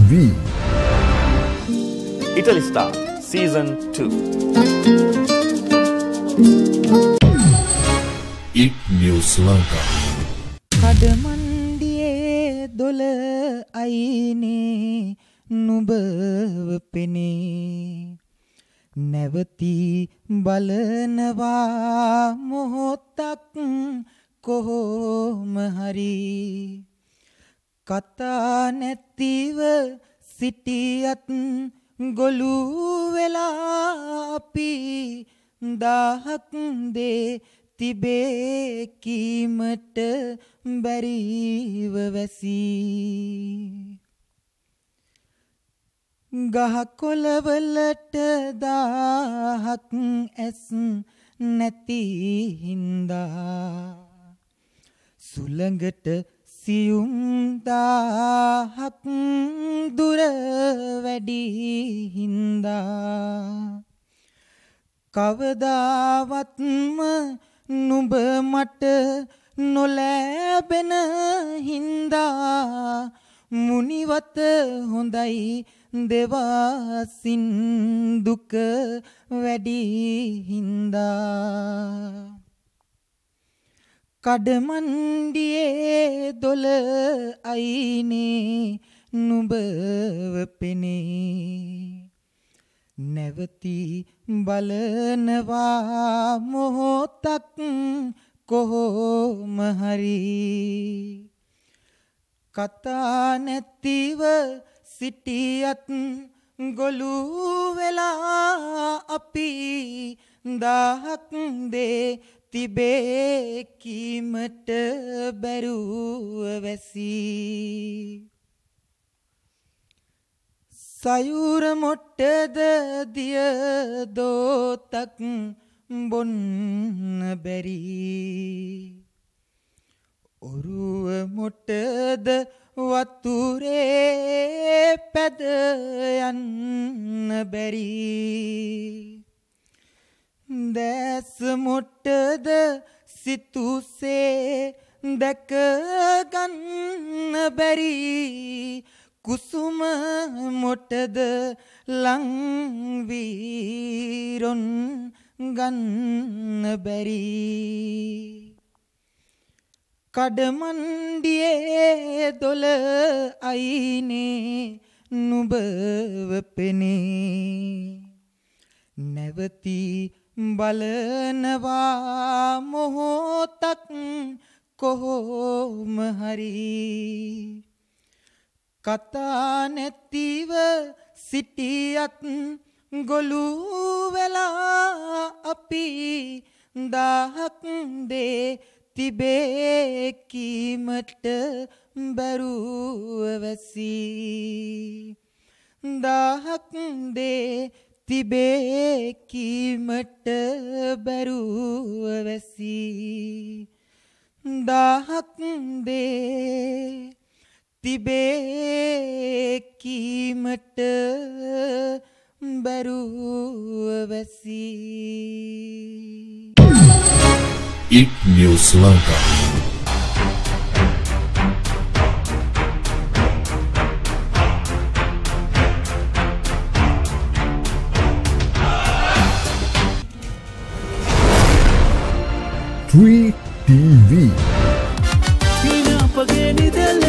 TV Italy Star Season 2 It News Lanka කඩමණ්ඩියේ දොල අයිනේ නුඹව පෙනේ නැවති බලනවා මොහොතක් කොහොම හරි කතා නැතිව සිටියත් ගොළු වෙලා අපි දහක් දේ තිබේ කීමට බැරිව වැසී ගහකොළවලට දාහක් ඇස් නැති හින්දා සුළඟට සියුම් දාහක් දුර වැඩි හින්දා කවදාවත්ම නුඹ මට නොලැබෙන හින්දා මුනිවත හොඳයි දෙවාසින් දුක වැඩි හින්දා කඩමණ්ඩියේ දොල අයිනේ නුඹව පෙනේ නැවති බලනවා මොහොතක් කොහොම හරි කතා නැතිව සිටියත් ගොළු වෙලා අපි දහක් දේ තිබේ කීමට බැරුව වැසී සයුර මොට්ටද දිය දෝතක් බොන්න බැරි ඔරුව මොට්ටද වතුරේ පැද යන්න බැරි දැස් මොට්ටද සිතුසේ දැක ගන්න බැරි කුසුම මොටද ලං වීරොන් ගන්න බැරි කඩමණ්ඩියේ දොල අයිනේ නුඹව පෙනේ නැවති බලනවා මොහොතක් කොහොම හරි කතා නැතිව සිටියත් ගොළු වෙලා අපි දහක් දේ තිබේ කීමට බැරුව වැසී දහක් දේ තිබේ කීමට බැරුව වැසී දහක් දේ තිබේ කීමට බැරුව වැසී It News Lanka Tree TV Pina pagani del